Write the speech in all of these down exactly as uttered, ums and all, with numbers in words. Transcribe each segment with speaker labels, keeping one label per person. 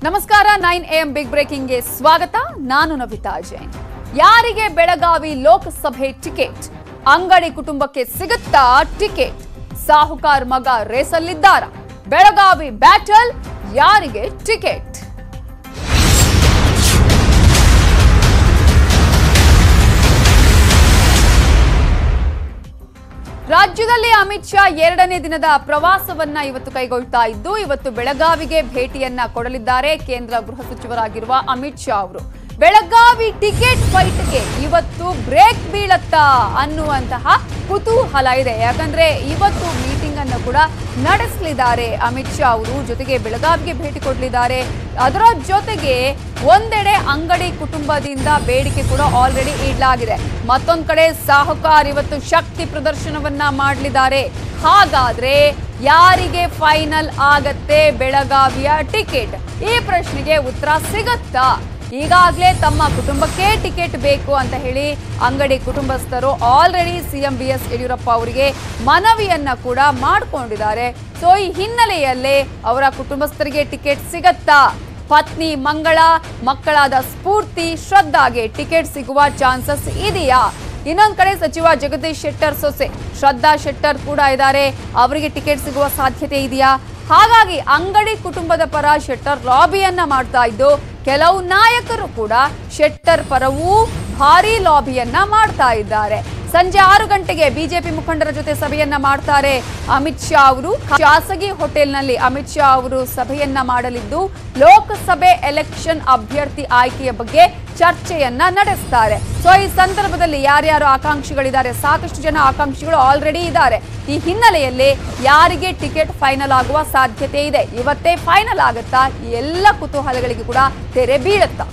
Speaker 1: ನಮಸ್ಕಾರ nine A M big breaking ಗೆ ಸ್ವಾಗತ. ನಾನು ನವಿತಾ ಜೈನ್. ಯಾರಿಗೆ ಬೆಳಗಾವಿ ಲೋಕಸಭೆ ಟಿಕೆಟ್? ಅಂಗಡಿ ಕುಟುಂಬಕ್ಕೆ ಸಿಗುತ್ತಾ ಟಿಕೆಟ್? ಸಾಹುಕಾರ್ ಮಗ ರೇಸಲ್ಲಿದ್ದಾರಾ? ಬೆಳಗಾವಿ ಬ್ಯಾಟಲ್, ಯಾರಿಗೆ ಟಿಕೆಟ್? ರಾಜ್ಯದಲ್ಲಿ ಅಮಿತ್ ಶಾ ಎರಡನೇ ದಿನದ ಪ್ರವಾಸವನ್ನ ಇವತ್ತು ಕೈಗೊಳ್ತಾ ಇದ್ದು ಇವತ್ತು ಬೆಳಗಾವಿಗೆ ಭೇಟಿಯನ್ನ ಕೊಡಲಿದ್ದಾರೆ ಕೇಂದ್ರ ಗೃಹ ಸಚಿವರಾಗಿರುವ ಅಮಿತ್ ಶಾ ಅವರು. ಬೆಳಗಾವಿ ಟಿಕೆಟ್ ಫೈಟ್ಗೆ ಇವತ್ತು ಬ್ರೇಕ್ ಬೀಳತ್ತಾ ಅನ್ನುವಂತಹ ಕುತೂಹಲ ಇದೆ. ಯಾಕಂದ್ರೆ ಇವತ್ತು ಮೀಟಿಂಗ್ ಅನ್ನು ಕೂಡ ನಡೆಸಲಿದ್ದಾರೆ ಅಮಿತ್ ಶಾ ಅವರು. ಜೊತೆಗೆ ಬೆಳಗಾವಿಗೆ ಭೇಟಿ ಕೊಡಲಿದ್ದಾರೆ. ಅದರ ಜೊತೆಗೆ ಒಂದೆಡೆ ಅಂಗಡಿ ಕುಟುಂಬದಿಂದ ಬೇಡಿಕೆ ಕೂಡ ಆಲ್ರೆಡಿ ಇಡಲಾಗಿದೆ. ಮತ್ತೊಂದು ಕಡೆ ಸಾಹುಕಾರ್ ಇವತ್ತು ಶಕ್ತಿ ಪ್ರದರ್ಶನವನ್ನ ಮಾಡಲಿದ್ದಾರೆ. ಹಾಗಾದ್ರೆ ಯಾರಿಗೆ ಫೈನಲ್ ಆಗತ್ತೆ ಬೆಳಗಾವಿಯ ಟಿಕೆಟ್? ಈ ಪ್ರಶ್ನೆಗೆ ಉತ್ತರ ಸಿಗತ್ತಾ? ಈಗಾಗಲೇ ತಮ್ಮ ಕುಟುಂಬಕ್ಕೆ ಟಿಕೆಟ್ ಬೇಕು ಅಂತ ಹೇಳಿ ಅಂಗಡಿ ಕುಟುಂಬಸ್ಥರು already CM B S Yediyurappa ಅವರಿಗೆ ಮನವಿಯನ್ನ ಕೂಡ ಮಾಡಿಕೊಂಡಿದ್ದಾರೆ. ಸೊ ಈ ಹಿನ್ನೆಲೆಯಲ್ಲೇ ಅವರ ಕುಟುಂಬಸ್ಥರಿಗೆ ಟಿಕೆಟ್ ಸಿಗತ್ತಾ? ಪತ್ನಿ ಮಂಗಳ, ಮಕ್ಕಳಾದ ಸ್ಫೂರ್ತಿ, ಶ್ರದ್ಧಾಗೆ ಟಿಕೆಟ್ ಸಿಗುವ ಚಾನ್ಸಸ್ ಇದೆಯಾ? ಇನ್ನೊಂದು ಕಡೆ ಸಚಿವ ಜಗದೀಶ್ ಶೆಟ್ಟರ್ ಸೊಸೆ ಶ್ರದ್ಧಾ ಶೆಟ್ಟರ್ ಕೂಡ ಇದ್ದಾರೆ. ಅವರಿಗೆ ಟಿಕೆಟ್ ಸಿಗುವ ಸಾಧ್ಯತೆ ಇದೆಯಾ? ಹಾಗಾಗಿ ಅಂಗಡಿ ಕುಟುಂಬದ ಪರ ಶೆಟ್ಟರ್ ಲಾಬಿಯನ್ನ ಮಾಡ್ತಾ ಇದ್ದು ಕೆಲವು ನಾಯಕರು ಕೂಡ ಶೆಟ್ಟರ್ ಪರವೂ ಭಾರಿ ಲಾಬಿಯನ್ನ ಮಾಡ್ತಾ ಇದ್ದಾರೆ. ಸಂಜೆ ಆರು ಗಂಟೆಗೆ ಬಿಜೆಪಿ ಮುಖಂಡರ ಜೊತೆ ಸಭೆಯನ್ನ ಮಾಡ್ತಾರೆ ಅಮಿತ್ ಶಾ ಅವರು. ಖಾಸಗಿ ಹೋಟೆಲ್ನಲ್ಲಿ ಅಮಿತ್ ಶಾ ಅವರು ಸಭೆಯನ್ನ ಮಾಡಲಿದ್ದು ಲೋಕಸಭೆ ಎಲೆಕ್ಷನ್ ಅಭ್ಯರ್ಥಿ ಆಯ್ಕೆಯ ಬಗ್ಗೆ ಚರ್ಚೆಯನ್ನ ನಡೆಸ್ತಾರೆ. ಸೊ ಈ ಸಂದರ್ಭದಲ್ಲಿ ಯಾರ್ಯಾರು ಆಕಾಂಕ್ಷಿಗಳಿದ್ದಾರೆ, ಸಾಕಷ್ಟು ಜನ ಆಕಾಂಕ್ಷಿಗಳು ಆಲ್ರೆಡಿ ಇದ್ದಾರೆ. ಈ ಹಿನ್ನೆಲೆಯಲ್ಲಿ ಯಾರಿಗೆ ಟಿಕೆಟ್ ಫೈನಲ್ ಆಗುವ ಸಾಧ್ಯತೆ ಇದೆ? ಇವತ್ತೇ ಫೈನಲ್ ಆಗುತ್ತಾ? ಈ ಎಲ್ಲ ಕುತೂಹಲಗಳಿಗೆ ಕೂಡ ತೆರೆ ಬೀಳುತ್ತಾ?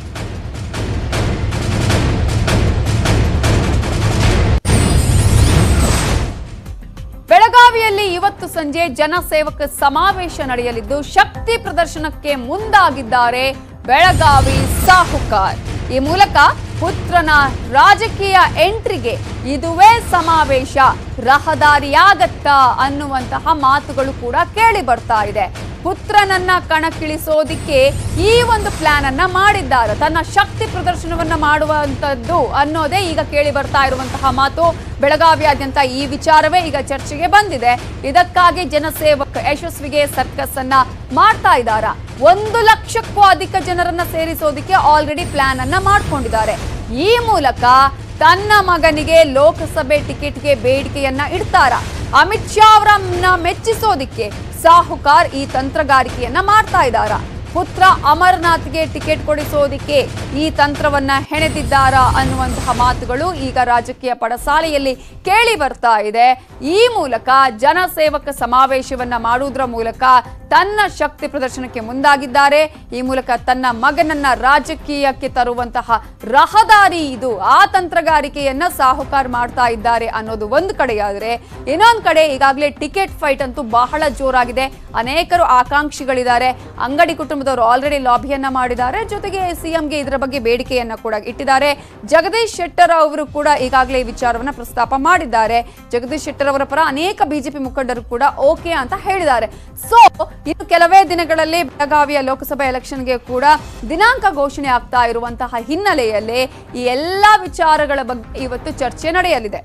Speaker 1: ಬೆಳಗಾವಿಯಲ್ಲಿ ಇವತ್ತು ಸಂಜೆ ಜನಸೇವಕ ಸಮಾವೇಶ ನಡೆಯಲಿದ್ದು ಶಕ್ತಿ ಪ್ರದರ್ಶನಕ್ಕೆ ಮುಂದಾಗಿದ್ದಾರೆ ಬೆಳಗಾವಿ ಸಾಹುಕಾರ್. ಈ ಮೂಲಕ ಪುತ್ರನ ರಾಜಕೀಯ ಎಂಟ್ರಿಗೆ ಇದುವೇ ಸಮಾವೇಶ ರಹದಾರಿಯಾಗತ್ತಾ ಅನ್ನುವಂತಹ ಮಾತುಗಳು ಕೂಡ ಕೇಳಿ ಬರ್ತಾ ಇದೆ. ಪುತ್ರನನ್ನ ಕಣಕ್ಕಿಳಿಸೋದಿಕ್ಕೆ ಈ ಒಂದು ಪ್ಲಾನ್ ಅನ್ನ ಮಾಡಿದ್ದಾರೆ. ತನ್ನ ಶಕ್ತಿ ಪ್ರದರ್ಶನವನ್ನ ಮಾಡುವಂತದ್ದು ಅನ್ನೋದೇ ಈಗ ಕೇಳಿ ಬರ್ತಾ ಇರುವಂತಹ ಮಾತು. ಬೆಳಗಾವಿಯಾದ್ಯಂತ ಈ ವಿಚಾರವೇ ಈಗ ಚರ್ಚೆಗೆ ಬಂದಿದೆ. ಇದಕ್ಕಾಗಿ ಜನಸೇವಕ ಯಶಸ್ವಿಗೆ ಸರ್ಕಸ್ ಅನ್ನ ಮಾಡ್ತಾ ಇದ್ದಾರೆ. ಒಂದು ಲಕ್ಷಕ್ಕೂ ಅಧಿಕ ಜನರನ್ನ ಸೇರಿಸೋದಿಕ್ಕೆ ಆಲ್ರೆಡಿ ಪ್ಲಾನ್ ಅನ್ನ ಮಾಡ್ಕೊಂಡಿದ್ದಾರೆ. ಈ ಮೂಲಕ ತನ್ನ ಮಗನಿಗೆ ಲೋಕಸಭೆ ಟಿಕೆಟ್ಗೆ ಬೇಡಿಕೆಯನ್ನ ಇಡ್ತಾರ. ಅಮಿತ್ ಶಾ ಅವರನ್ನ ಮೆಚ್ಚಿಸೋದಿಕ್ಕೆ ಸಾಹುಕಾರ್ ಈ ತಂತ್ರಗಾರಿಕೆಯನ್ನ ಮಾಡ್ತಾ ಇದ್ದಾರ. ಪುತ್ರ ಅಮರನಾಥ್ಗೆ ಟಿಕೆಟ್ ಕೊಡಿಸೋದಿಕ್ಕೆ ಈ ತಂತ್ರವನ್ನ ಹೆಣೆದಿದ್ದಾರಾ ಅನ್ನುವಂತಹ ಮಾತುಗಳು ಈಗ ರಾಜಕೀಯ ಪಡಸಾಲೆಯಲ್ಲಿ ಕೇಳಿ ಬರ್ತಾ ಇದೆ. ಈ ಮೂಲಕ ಜನಸೇವಕ ಸಮಾವೇಶವನ್ನ ಮಾಡುವುದರ ಮೂಲಕ ತನ್ನ ಶಕ್ತಿ ಪ್ರದರ್ಶನಕ್ಕೆ ಮುಂದಾಗಿದ್ದಾರೆ. ಈ ಮೂಲಕ ತನ್ನ ಮಗನನ್ನ ರಾಜಕೀಯಕ್ಕೆ ತರುವಂತಹ ರಹದಾರಿ ಇದು. ಆ ತಂತ್ರಗಾರಿಕೆಯನ್ನ ಸಾಹುಕಾರ್ ಮಾಡ್ತಾ ಇದ್ದಾರೆ ಅನ್ನೋದು ಒಂದು ಕಡೆಯಾದರೆ, ಇನ್ನೊಂದು ಕಡೆ ಈಗಾಗಲೇ ಟಿಕೆಟ್ ಫೈಟ್ ಅಂತೂ ಬಹಳ ಜೋರಾಗಿದೆ. ಅನೇಕರು ಆಕಾಂಕ್ಷಿಗಳಿದ್ದಾರೆ. ಅಂಗಡಿ ಕುಟುಂಬದವರು ಆಲ್ರೆಡಿ ಲಾಬಿಯನ್ನ ಮಾಡಿದ್ದಾರೆ. ಜೊತೆಗೆ ಸಿಎಂಗೆ ಇದರ ಬಗ್ಗೆ ಬೇಡಿಕೆಯನ್ನ ಕೂಡ ಇಟ್ಟಿದ್ದಾರೆ. ಜಗದೀಶ್ ಶೆಟ್ಟರ್ ಅವರು ಕೂಡ ಈಗಾಗಲೇ ಈ ವಿಚಾರವನ್ನ ಪ್ರಸ್ತಾಪ ಮಾಡಿದ್ದಾರೆ. ಜಗದೀಶ್ ಶೆಟ್ಟರ್ ಅವರ ಪರ ಅನೇಕ ಬಿಜೆಪಿ ಮುಖಂಡರು ಕೂಡ ಓಕೆ ಅಂತ ಹೇಳಿದ್ದಾರೆ. ಸೊ ಇನ್ನು ಕೆಲವೇ ದಿನಗಳಲ್ಲಿ ಬೆಳಗಾವಿಯ ಲೋಕಸಭಾ ಎಲೆಕ್ಷನ್ಗೆ ಕೂಡ ದಿನಾಂಕ ಘೋಷಣೆ ಆಗ್ತಾ ಇರುವಂತಹ ಹಿನ್ನೆಲೆಯಲ್ಲಿ ಈ ಎಲ್ಲಾ ವಿಚಾರಗಳ ಬಗ್ಗೆ ಇವತ್ತು ಚರ್ಚೆ ನಡೆಯಲಿದೆ.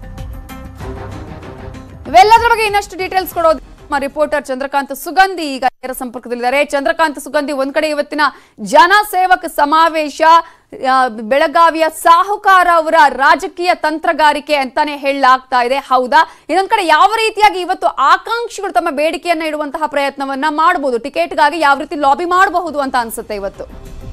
Speaker 1: ಇವೆಲ್ಲದರ ಬಗ್ಗೆ ಇನ್ನಷ್ಟು ಡೀಟೇಲ್ಸ್ ಕೊಡೋದು ರಿಪೋರ್ಟರ್ ಚಂದ್ರಕಾಂತ್ ಸುಗಂಧಿ ಈಗ ನೇರ ಸಂಪರ್ಕದಲ್ಲಿದ್ದಾರೆ. ಚಂದ್ರಕಾಂತ್ ಸುಗಂಧಿ, ಒಂದ್ ಕಡೆ ಇವತ್ತಿನ ಜನಸೇವಕ ಸಮಾವೇಶ ಬೆಳಗಾವಿಯ ಸಾಹುಕಾರ ಅವರ ರಾಜಕೀಯ ತಂತ್ರಗಾರಿಕೆ ಅಂತಾನೆ ಹೇಳಲಾಗ್ತಾ ಇದೆ, ಹೌದಾ? ಇನ್ನೊಂದ್ ಕಡೆ ಯಾವ ರೀತಿಯಾಗಿ ಇವತ್ತು ಆಕಾಂಕ್ಷಿಗಳು ತಮ್ಮ ಬೇಡಿಕೆಯನ್ನ ಇಡುವಂತಹ ಪ್ರಯತ್ನವನ್ನ ಮಾಡಬಹುದು, ಟಿಕೆಟ್ಗಾಗಿ ಯಾವ ರೀತಿ ಲಾಬಿ ಮಾಡಬಹುದು ಅಂತ ಅನ್ಸುತ್ತೆ ಇವತ್ತು?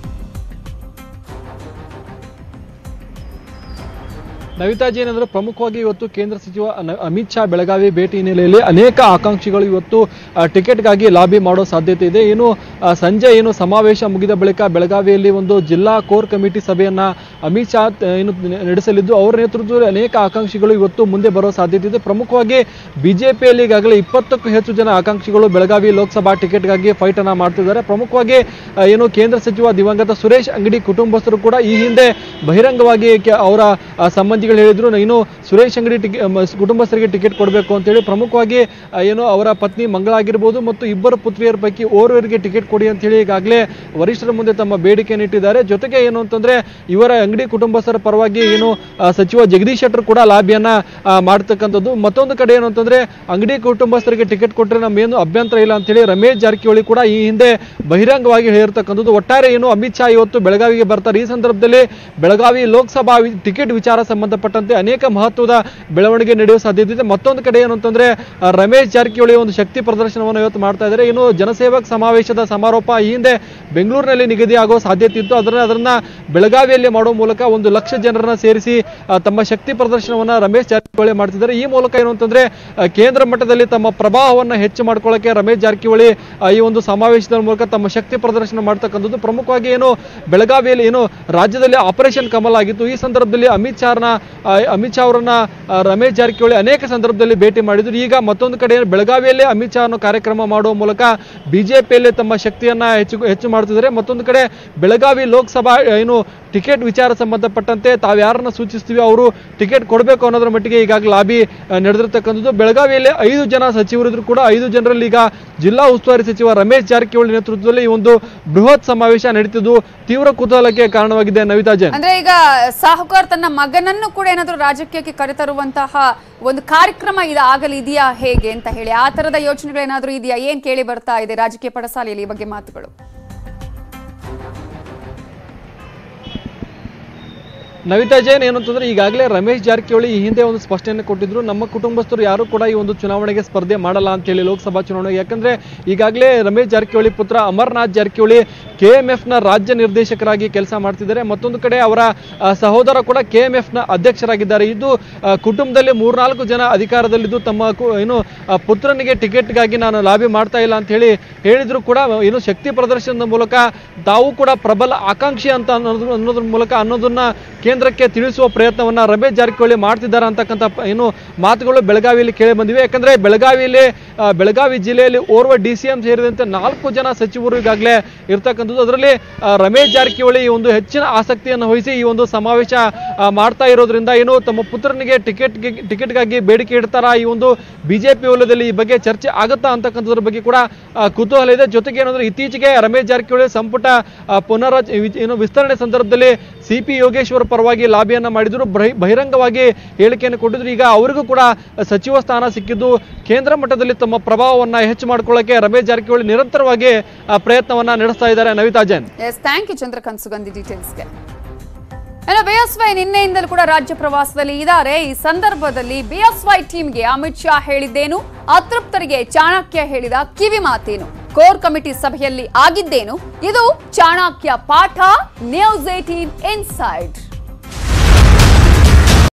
Speaker 2: ನವಿತಾ ಜೈನ್ ಅಂದ್ರೆ ಪ್ರಮುಖವಾಗಿ ಇವತ್ತು ಕೇಂದ್ರ ಸಚಿವ ಅಮಿತ್ ಶಾ ಬೆಳಗಾವಿ ಭೇಟಿ ಹಿನ್ನೆಲೆಯಲ್ಲಿ ಅನೇಕ ಆಕಾಂಕ್ಷಿಗಳು ಇವತ್ತು ಟಿಕೆಟ್ಗಾಗಿ ಲಾಬಿ ಮಾಡೋ ಸಾಧ್ಯತೆ ಇದೆ. ಏನು ಸಂಜೆ ಏನು ಸಮಾವೇಶ ಮುಗಿದ ಬಳಿಕ ಬೆಳಗಾವಿಯಲ್ಲಿ ಒಂದು ಜಿಲ್ಲಾ ಕೋರ್ ಕಮಿಟಿ ಸಭೆಯನ್ನ ಅಮಿತ್ ಶಾ ಏನು ನಡೆಸಲಿದ್ದು ಅವರ ನೇತೃತ್ವದಲ್ಲಿ ಅನೇಕ ಆಕಾಂಕ್ಷಿಗಳು ಇವತ್ತು ಮುಂದೆ ಬರೋ ಸಾಧ್ಯತೆ ಇದೆ. ಪ್ರಮುಖವಾಗಿ ಬಿಜೆಪಿಯಲ್ಲಿ ಈಗಾಗಲೇ ಇಪ್ಪತ್ತಕ್ಕೂ ಹೆಚ್ಚು ಜನ ಆಕಾಂಕ್ಷಿಗಳು ಬೆಳಗಾವಿ ಲೋಕಸಭಾ ಟಿಕೆಟ್ಗಾಗಿ ಫೈಟ್ ಅನ್ನ ಮಾಡ್ತಿದ್ದಾರೆ. ಪ್ರಮುಖವಾಗಿ ಏನು ಕೇಂದ್ರ ಸಚಿವ ದಿವಂಗತ ಸುರೇಶ್ ಅಂಗಡಿ ಕುಟುಂಬಸ್ಥರು ಕೂಡ ಈ ಹಿಂದೆ ಬಹಿರಂಗವಾಗಿ ಅವರ ಸಂಬಂಧಿ ಆಕಾಂಕ್ಷಿಗಳು ಹೇಳಿದ್ರು ಇನ್ನು ಸುರೇಶ್ ಅಂಗಡಿ ಟಿಕೆಟ್ ಕುಟುಂಬಸ್ಥರಿಗೆ ಟಿಕೆಟ್ ಕೊಡಬೇಕು ಅಂತೇಳಿ. ಪ್ರಮುಖವಾಗಿ ಏನು ಅವರ ಪತ್ನಿ ಮಂಗಳಾಗಿರ್ಬೋದು ಮತ್ತು ಇಬ್ಬರು ಪುತ್ರಿಯರ ಪೈಕಿ ಓರ್ವರಿಗೆ ಟಿಕೆಟ್ ಕೊಡಿ ಅಂತ ಹೇಳಿ ಈಗಾಗಲೇ ವರಿಷ್ಠರ ಮುಂದೆ ತಮ್ಮ ಬೇಡಿಕೆಯನ್ನು ಇಟ್ಟಿದ್ದಾರೆ. ಜೊತೆಗೆ ಏನು ಅಂತಂದ್ರೆ ಇವರ ಅಂಗಡಿ ಕುಟುಂಬಸ್ಥರ ಪರವಾಗಿ ಏನು ಸಚಿವ ಜಗದೀಶ್ ಶೆಟ್ಟರ್ ಕೂಡ ಲಾಬಿಯನ್ನ ಮಾಡ್ತಕ್ಕಂಥದ್ದು. ಮತ್ತೊಂದು ಕಡೆ ಏನು ಅಂತಂದ್ರೆ ಅಂಗಡಿ ಕುಟುಂಬಸ್ಥರಿಗೆ ಟಿಕೆಟ್ ಕೊಟ್ಟರೆ ನಮ್ಮೇನು ಅಭ್ಯಂತರ ಇಲ್ಲ ಅಂತ ಹೇಳಿ ರಮೇಶ್ ಜಾರಕಿಹೊಳಿ ಕೂಡ ಈ ಹಿಂದೆ ಬಹಿರಂಗವಾಗಿ ಹೇಳಿರ್ತಕ್ಕಂಥದ್ದು. ಒಟ್ಟಾರೆ ಏನು ಅಮಿತ್ ಶಾ ಇವತ್ತು ಬೆಳಗಾವಿಗೆ ಬರ್ತಾರೆ. ಈ ಸಂದರ್ಭದಲ್ಲಿ ಬೆಳಗಾವಿ ಲೋಕಸಭಾ ಟಿಕೆಟ್ ವಿಚಾರ ಸಂಬಂಧಪಟ್ಟಂತೆ ಅನೇಕ ಮಹತ್ವದ ಬೆಳವಣಿಗೆ ನಡೆಯುವ ಸಾಧ್ಯತೆ ಇದೆ. ಮತ್ತೊಂದು ಕಡೆ ಏನು ಅಂತಂದ್ರೆ ರಮೇಶ್ ಜಾರಕಿಹೊಳಿ ಒಂದು ಶಕ್ತಿ ಪ್ರದರ್ಶನವನ್ನು ಇವತ್ತು ಮಾಡ್ತಾ ಇದ್ದಾರೆ. ಇನ್ನು ಜನಸೇವಕ ಸಮಾವೇಶದ ಸಮಾರೋಪ ಈ ಹಿಂದೆ ಬೆಂಗಳೂರಿನಲ್ಲಿ ನಿಗದಿ ಆಗೋ ಸಾಧ್ಯತೆ ಇತ್ತು. ಅದರ ಅದನ್ನ ಬೆಳಗಾವಿಯಲ್ಲಿ ಮಾಡುವ ಮೂಲಕ ಒಂದು ಲಕ್ಷ ಜನರನ್ನ ಸೇರಿಸಿ ತಮ್ಮ ಶಕ್ತಿ ಪ್ರದರ್ಶನವನ್ನ ರಮೇಶ್ ಜಾರಕಿಹೊಳಿ ಮಾಡ್ತಿದ್ದಾರೆ. ಈ ಮೂಲಕ ಏನು ಅಂತಂದ್ರೆ ಕೇಂದ್ರ ಮಟ್ಟದಲ್ಲಿ ತಮ್ಮ ಪ್ರಭಾವವನ್ನು ಹೆಚ್ಚು ಮಾಡ್ಕೊಳ್ಳಕ್ಕೆ ರಮೇಶ್ ಜಾರಕಿಹೊಳಿ ಈ ಒಂದು ಸಮಾವೇಶದ ಮೂಲಕ ತಮ್ಮ ಶಕ್ತಿ ಪ್ರದರ್ಶನ ಮಾಡ್ತಕ್ಕಂಥದ್ದು. ಪ್ರಮುಖವಾಗಿ ಏನು ಬೆಳಗಾವಿಯಲ್ಲಿ ಏನು ರಾಜ್ಯದಲ್ಲಿ ಆಪರೇಷನ್ ಕಮಲ್ ಆಗಿತ್ತು. ಈ ಸಂದರ್ಭದಲ್ಲಿ ಅಮಿತ್ ಶಾರ್ನ ಅಮಿತ್ ಶಾ ಅವರನ್ನ ರಮೇಶ್ ಜಾರಕಿಹೊಳಿ ಅನೇಕ ಸಂದರ್ಭದಲ್ಲಿ ಭೇಟಿ ಮಾಡಿದ್ರು. ಈಗ ಮತ್ತೊಂದು ಕಡೆ ಬೆಳಗಾವಿಯಲ್ಲೇ ಅಮಿತ್ ಶಾ ಅನ್ನೋ ಕಾರ್ಯಕ್ರಮ ಮಾಡುವ ಮೂಲಕ ಬಿಜೆಪಿಯಲ್ಲಿ ತಮ್ಮ ಶಕ್ತಿಯನ್ನ ಹೆಚ್ಚು ಹೆಚ್ಚು ಮಾಡ್ತಿದ್ದಾರೆ. ಮತ್ತೊಂದು ಕಡೆ ಬೆಳಗಾವಿ ಲೋಕಸಭಾ ಏನು ಟಿಕೆಟ್ ವಿಚಾರ ಸಂಬಂಧಪಟ್ಟಂತೆ ತಾವು ಯಾರನ್ನ ಸೂಚಿಸ್ತೀವಿ ಅವರು ಟಿಕೆಟ್ ಕೊಡಬೇಕು ಅನ್ನೋದ್ರ ಮಟ್ಟಿಗೆ ಈಗಾಗಲೇ ಲಾಬಿ ನಡೆದಿರ್ತಕ್ಕಂಥದ್ದು. ಬೆಳಗಾವಿಯಲ್ಲಿ ಐದು ಜನ ಸಚಿವರಿದ್ರು ಕೂಡ ಐದು ಜನರಲ್ಲಿ ಈಗ ಜಿಲ್ಲಾ ಉಸ್ತುವಾರಿ ಸಚಿವ ರಮೇಶ್ ಜಾರಕಿಹೊಳಿ ನೇತೃತ್ವದಲ್ಲಿ ಈ ಒಂದು ಬೃಹತ್ ಸಮಾವೇಶ ನಡೀತಿದ್ದು ತೀವ್ರ ಕುತೂಹಲಕ್ಕೆ ಕಾರಣವಾಗಿದೆ. ನವಿತಾ ಜೈನ್,
Speaker 1: ಅಂದ್ರೆ ಈಗ ಸಾಹುಕಾರ್ ತನ್ನ ಮಗನನ್ನು ಕೂಡ ಏನಾದರೂ ರಾಜಕೀಯಕ್ಕೆ ಕರೆತರುವಂತಹ ಒಂದು ಕಾರ್ಯಕ್ರಮ ಇದು ಆಗಲಿದೆಯಾ ಹೇಗೆ ಅಂತ ಹೇಳಿ ಆ ತರದ ಯೋಚನೆಗಳೇನಾದ್ರೂ ಇದೆಯಾ? ಏನ್ ಕೇಳಿ ಬರ್ತಾ ಇದೆ ರಾಜಕೀಯ ಪಡಸಾಲೆಯಲ್ಲಿ ಈ ಬಗ್ಗೆ ಮಾತುಗಳು?
Speaker 2: ನವಿತಾ ಜೈನ್, ಏನಂತಂದ್ರೆ ಈಗಾಗಲೇ ರಮೇಶ್ ಜಾರಕಿಹೊಳಿ ಈ ಹಿಂದೆ ಒಂದು ಸ್ಪಷ್ಟನೆ ಕೊಟ್ಟಿದ್ರು, ನಮ್ಮ ಕುಟುಂಬಸ್ಥರು ಯಾರು ಕೂಡ ಈ ಒಂದು ಚುನಾವಣೆಗೆ ಸ್ಪರ್ಧೆ ಮಾಡಲ್ಲ ಅಂತ ಹೇಳಿ ಲೋಕಸಭಾ ಚುನಾವಣೆಗೆ. ಯಾಕಂದ್ರೆ ಈಗಾಗಲೇ ರಮೇಶ್ ಜಾರಕಿಹೊಳಿ ಪುತ್ರ Amarnath Jarkiholi K M F ನ ರಾಜ್ಯ ನಿರ್ದೇಶಕರಾಗಿ ಕೆಲಸ ಮಾಡ್ತಿದ್ದಾರೆ. ಮತ್ತೊಂದು ಕಡೆ ಅವರ ಸಹೋದರ ಕೂಡ ಕೆ ಎಂ ಎಫ್ ನ ಅಧ್ಯಕ್ಷರಾಗಿದ್ದಾರೆ. ಇದು ಕುಟುಂಬದಲ್ಲಿ ಮೂರ್ನಾಲ್ಕು ಜನ ಅಧಿಕಾರದಲ್ಲಿದ್ದು ತಮ್ಮ ಏನು ಪುತ್ರನಿಗೆ ಟಿಕೆಟ್ಗಾಗಿ ನಾನು ಲಾಬಿ ಮಾಡ್ತಾ ಇಲ್ಲ ಅಂತ ಹೇಳಿ ಹೇಳಿದ್ರು ಕೂಡ ಏನು ಶಕ್ತಿ ಪ್ರದರ್ಶನದ ಮೂಲಕ ತಾವು ಕೂಡ ಪ್ರಬಲ ಆಕಾಂಕ್ಷಿ ಅಂತ ಅನ್ನೋದ್ರ ಅನ್ನೋದ್ರ ಮೂಲಕ ಅನ್ನೋದನ್ನ ಕೇಂದ್ರಕ್ಕೆ ತಿಳಿಸುವ ಪ್ರಯತ್ನವನ್ನ ರಮೇಶ್ ಜಾರಕಿಹೊಳಿ ಮಾಡ್ತಿದ್ದಾರೆ ಅಂತಕ್ಕಂಥ ಏನು ಮಾತುಗಳು ಬೆಳಗಾವಿಯಲ್ಲಿ ಕೇಳಿ ಬಂದಿವೆ. ಯಾಕಂದ್ರೆ ಬೆಳಗಾವಿಯಲ್ಲಿ ಬೆಳಗಾವಿ ಜಿಲ್ಲೆಯಲ್ಲಿ ಓರ್ವ ಡಿ ಸಿ ಎಂ ಸೇರಿದಂತೆ ನಾಲ್ಕು ಜನ ಸಚಿವರು ಈಗಾಗಲೇ ಇರ್ತಕ್ಕಂಥದ್ದು. ಅದರಲ್ಲಿ ರಮೇಶ್ ಜಾರಕಿಹೊಳಿ ಈ ಒಂದು ಹೆಚ್ಚಿನ ಆಸಕ್ತಿಯನ್ನು ವಹಿಸಿ ಈ ಒಂದು ಸಮಾವೇಶ ಮಾಡ್ತಾ ಇರೋದ್ರಿಂದ ಏನು ತಮ್ಮ ಪುತ್ರನಿಗೆ ಟಿಕೆಟ್ ಟಿಕೆಟ್ಗಾಗಿ ಬೇಡಿಕೆ ಇಡ್ತಾರ, ಈ ಒಂದು ಬಿಜೆಪಿ ವಲಯದಲ್ಲಿ ಈ ಬಗ್ಗೆ ಚರ್ಚೆ ಆಗುತ್ತಾ ಅಂತಕ್ಕಂಥದ್ರ ಬಗ್ಗೆ ಕೂಡ ಕುತೂಹಲ ಇದೆ. ಜೊತೆಗೆ ಏನಂದ್ರೆ ಇತ್ತೀಚೆಗೆ ರಮೇಶ್ ಜಾರಕಿಹೊಳಿ ಸಂಪುಟ ಪುನರ್ ಏನು ವಿಸ್ತರಣೆ ಸಂದರ್ಭದಲ್ಲಿ ಸಿ ಪಿ ಯೋಗೇಶ್ವರ್ ಪರವಾಗಿ ಲಾಬಿಯನ್ನ ಮಾಡಿದ್ರು, ಬಹಿರಂಗವಾಗಿ ಹೇಳಿಕೆಯನ್ನು ಕೊಟ್ಟಿದ್ರು. ಈಗ ಅವರಿಗೂ ಕೂಡ ಸಚಿವ ಸ್ಥಾನ ಸಿಕ್ಕಿದ್ದು ಕೇಂದ್ರ ಮಟ್ಟದಲ್ಲಿ ತಮ್ಮ ಪ್ರಭಾವವನ್ನ ಹೆಚ್ಚು ಮಾಡಿಕೊಳ್ಳಕ್ಕೆ ರಮೇಶ್ ಜಾರಕಿಹೊಳಿ ನಿರಂತರವಾಗಿ ಪ್ರಯತ್ನವನ್ನ ನಡೆಸ್ತಾ ಇದ್ದಾರೆ. Navita Jain,
Speaker 1: yes, thank you Chandrakant Sugandhi ಡೀಟೇಲ್ಸ್ಗೆ. ಇನ್ನು ಬಿಎಸ್ವೈ ನಿನ್ನೆಯಿಂದಲೂ ಕೂಡ ರಾಜ್ಯ ಪ್ರವಾಸದಲ್ಲಿ ಇದ್ದಾರೆ. ಈ ಸಂದರ್ಭದಲ್ಲಿ ಬಿಎಸ್ವೈ ಟೀಮ್ಗೆ ಅಮಿತ್ ಶಾ ಹೇಳಿದ್ದೇನು, ಅತೃಪ್ತರಿಗೆ ಚಾಣಕ್ಯ ಹೇಳಿದ ಕಿವಿ ಮಾತೇನು, ಕೋರ್ ಕಮಿಟಿ ಸಭೆಯಲ್ಲಿ ಆಗಿದ್ದೇನು, ಇದು ಚಾಣಕ್ಯ ಪಾಠ. News eighteen inside.